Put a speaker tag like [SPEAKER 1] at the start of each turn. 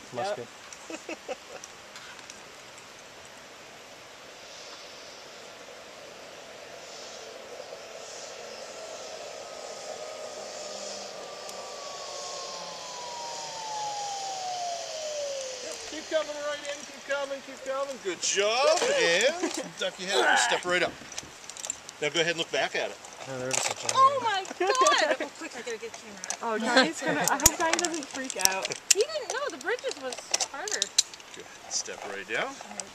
[SPEAKER 1] musket.
[SPEAKER 2] Keep coming right in, keep coming. Good job. And duck your head and step right up. Now go ahead and look back at it.
[SPEAKER 1] Oh, there it is.
[SPEAKER 3] Oh my god! Oh, quick, I gotta get camera.
[SPEAKER 4] Oh, Johnny's gonna. I hope Johnny doesn't freak out.
[SPEAKER 3] He didn't know the bridges was harder.
[SPEAKER 2] Good. Step right down.